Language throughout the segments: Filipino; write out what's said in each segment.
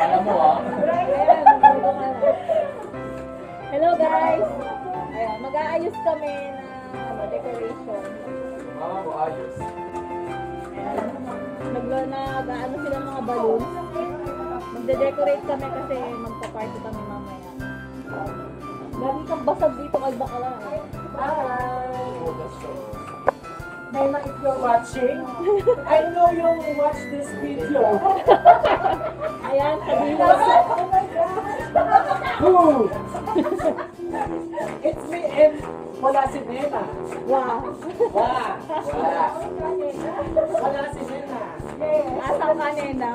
Alam mo ah. Hello guys! Ayan, mag-aayos kami na decoration. Ayos. Ayan, nag-ano sila ng mga balloons. Magde-decorate kami kasi magpa-party kami mamaya. Lagi kang basag dito kay bakla. Naima, if you're watching, I know you'll watch this video. Ayan, sabihin mo. Oh my God! Who? It's me and wala si Nena. Wow! Wala. Wala si Nena. Asang ka, Nena?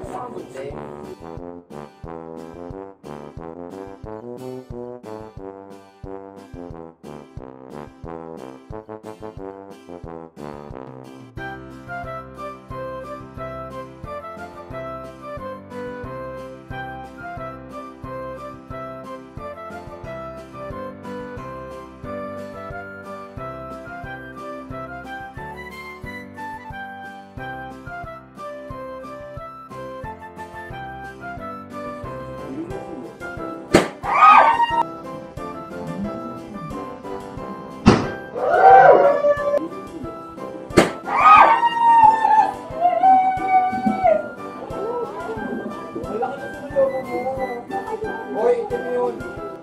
Hoy, ito mo yun.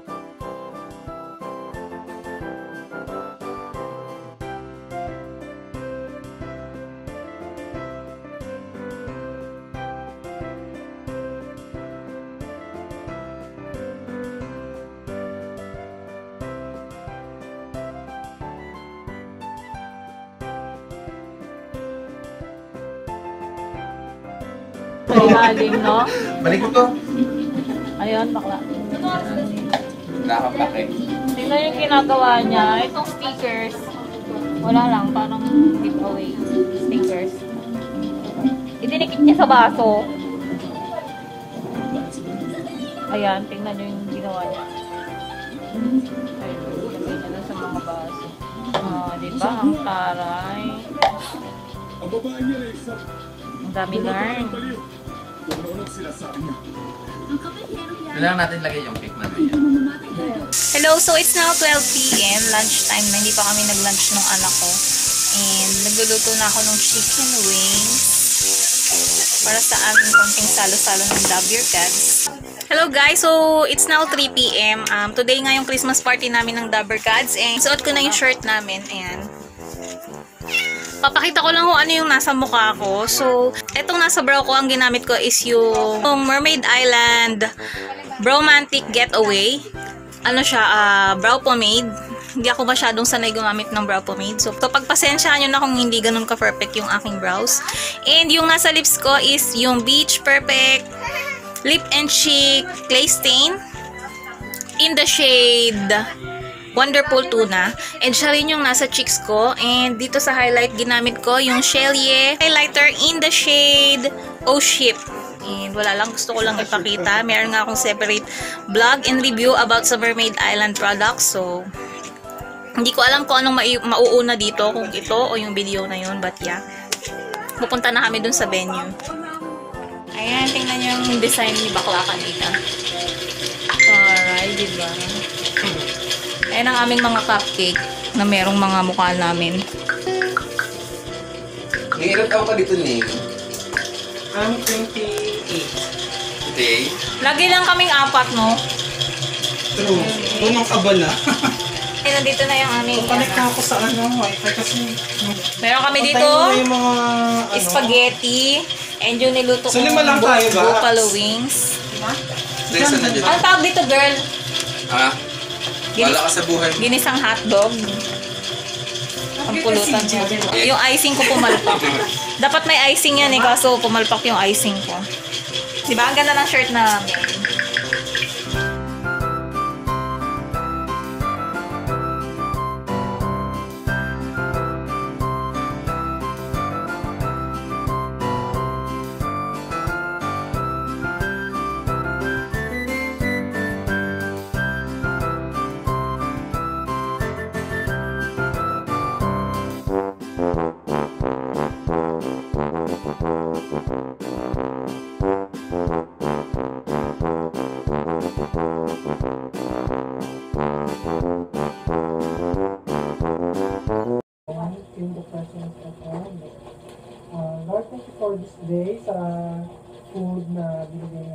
Malalim, no? Balik ko to. Ayun, bakla. Nakapak eh. Tingnan yung ginagawa niya. Itong stickers. Wala lang, parang giveaway stickers. Idinikit niya sa baso. Ayan, tingnan nyo yung ginawa niya. Ayun, ilagay niya lang sa mga baso. Diba? Ang taray. Ang dami learn. Kailangan natin lagay yung cake na ganyan. Hello, so it's now 12 PM, lunchtime na, hindi pa kami nag-lunch ng anak ko. And nagluluto na ako ng chicken wings para sa aming konting salo-salo ng Love Your Cats. Hello guys, so it's now 3 PM. Today nga yung Christmas party namin ng Dabber Cats and suot ko na yung shirt namin. Ayan. Papakita ko lang kung ano yung nasa mukha ko. So, etong nasa brow ko, ang ginamit ko is yung Mermaid Island Bromantic Getaway. Ano siya, brow pomade. Hindi ako masyadong sanay gumamit ng brow pomade. So, pagpasensyahan nyo na kung hindi ganun ka-perfect yung aking brows. And yung nasa lips ko is yung Beach Perfect Lip and Cheek Clay Stain in the shade Wonderful Tuna. And siya rin yung nasa cheeks ko. And dito sa highlight, ginamit ko yung Shelie highlighter in the shade Oh Ship. And wala lang, gusto ko lang ipakita. Meron nga akong separate vlog and review about sa Mermaid Island products. So, hindi ko alam kung anong mauuna dito, kung ito o yung video na yun. But yeah, pupunta na kami dun sa venue. Ayan, tingnan nyo yung design ni Bakla kanina. Alright, diba? Ayan ang aming mga cupcake na merong mga mukha namin. Ilan taon ka dito, Ning? I'm 28. Today? Lagi lang kaming apat, no? True. Unang kabala. Ayan, nandito na yung aming Connect na ako sa wifi kasi meron kami dito yung mga spaghetti and yung niluto So, lima lang tayo ba? buffalo wings. Dahil na dyan. Ang tawag dito, girl? Ha? Wala ka sa buhay mo. Ginisang hotdog. Ang pulutan mo. Yung icing ko pumalpak. Dapat may icing yan eh, kaso pumalpak yung icing ko. Diba? Ang ganda ng shirt namin.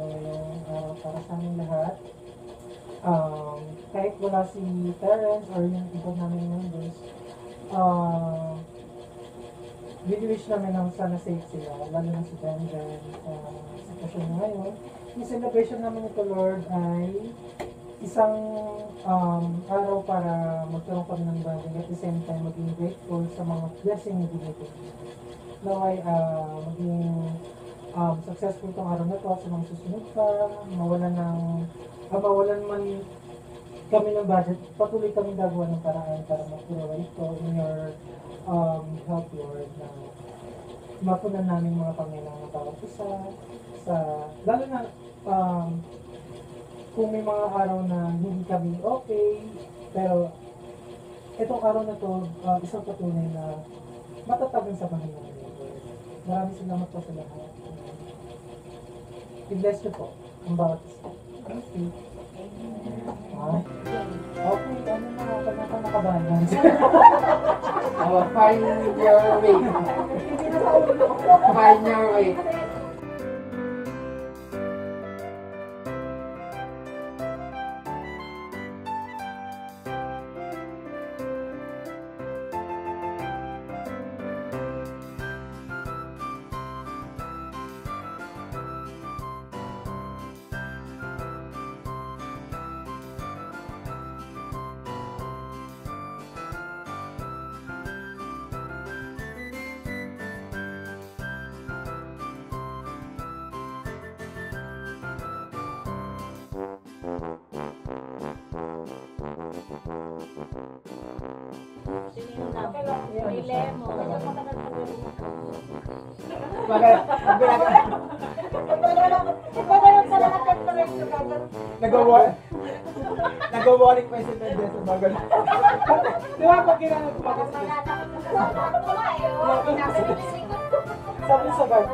ngayong araw para sa aming lahat. Kahit wala si Terrence or yung iba namin members, wish namin na sana safe sila, lalo na si Benjen sa sitwasyon niya ngayon. Yung celebration namin ito, Lord, ay isang araw para magkaroon kami ng bonding at the same time maging grateful sa mga blessing na binigay. Naway maging successful itong araw na ito sa mga susunod pa, mawalan man kami ng budget, patuloy kami gagawa ng paraan para makuha ito in your help, Lord, na mapunan namin mga pangailangan ng bawat isa, lalo na kung may mga araw na hindi kami okay, pero itong araw na to, isang patunay na matatag sa Panginoon. Maraming salamat po sa lahat. I-bless niyo po ang bawat isa. Thank you. Okay, ano na, pag nakabahan. Find your way. Find your way. Nag-warning pa yung si Pedro sa bagal. Di ba pag ginanap ko pag sabi sa bag,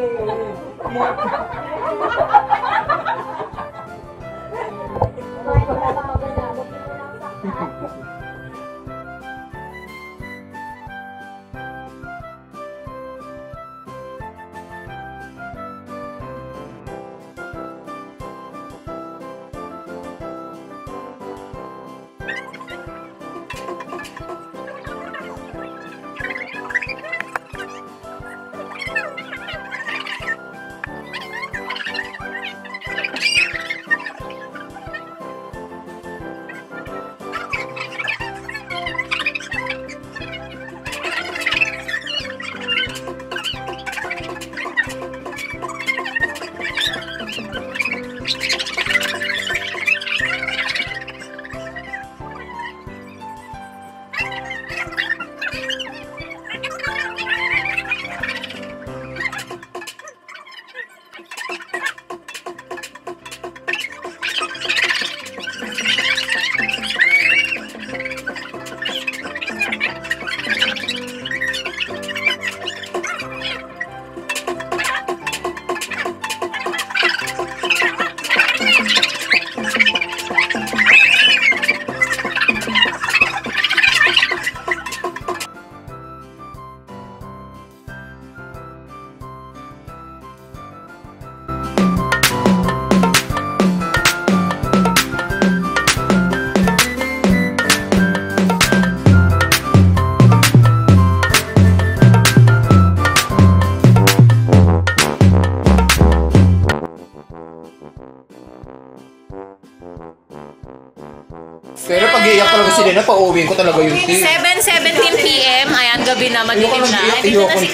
Pero pag iiyak talaga si Lena, pa-uwiin ko talaga yung tea. 7:17 PM. Ayan, gabi na, madilim na. Dito na si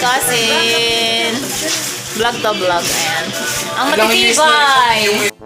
Cousin. Vlog to vlog. Ayan. Ang matitibay.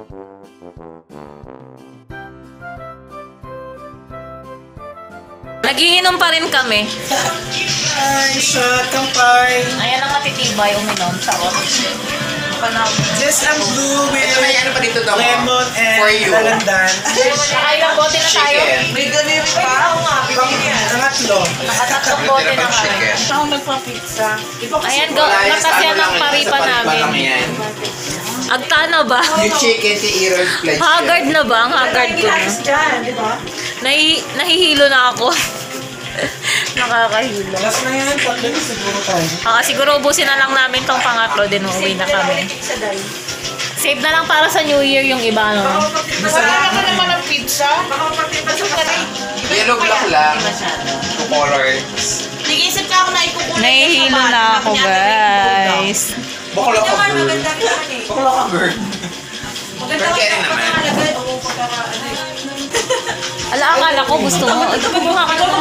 Nagiinom pa rin kami. ay, shot, kampay. Ayan ang matitibay, uminom. Sarot. Just ang blue with May ano pa dito daw? lemon and For you. dalandan. Nakailang bote na tayo. May ganun pa. Pangatlo. Nakatatlong bote na kami. Chicken. Ako nagpa-pizza. Ayan, nakasya ng paripa namin. Agtana ba? Yung chicken, si Errol pledge. Haggard na ba? Ang haggard ko na. Diyan, di ba? Nahihilo na ako. Nakakahilo. Last na yan, tatlo na siguro tayo. Siguro ubusin na lang namin tong pangatlo, din uuwi na kami. Save na lang para sa New Year yung iba, no? Wala ka naman ng pizza. Yellow black lang. Two colors. Nag-iisip ka ako na ikukunin. Nahihilo na ako, guys. Bakla ka girl. Bakla ka girl. Maganda Pero kaya naman. Ala, akala ko gusto mo. Ito, kumuha ka na.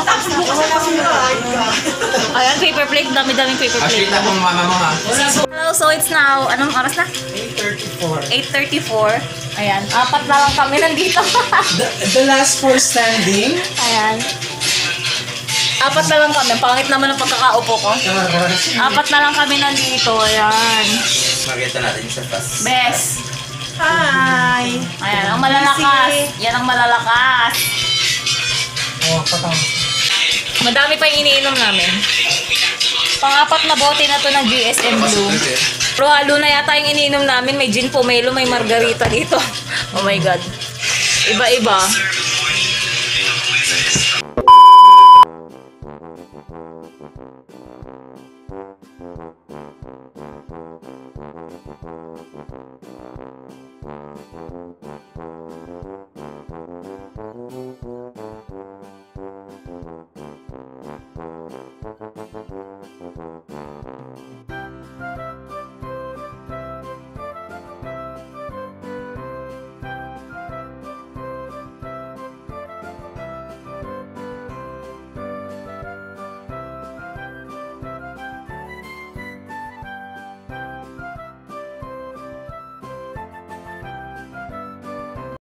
Ayan, paper plate. Dami-daming paper Actually, plate. tapong mama mo ha. Hello, so it's now, anong oras na? 8:34. 8:34. Ayan, apat na lang kami nandito. The last four standing. Ayan. Apat na lang kami. Pangit naman ang pagkakaupo ko. Apat na lang kami nandito. Ayan. Makita natin sa fast. Bes. Hi! Ayan, ang malalakas. Yan ang malalakas. Oh, patang. Madami pa yung iniinom namin. Pang-apat na bote na to ng GSM Blue. Pero halo na yata yung iniinom namin. May gin pomelo, may margarita dito. Oh my God. Iba-iba.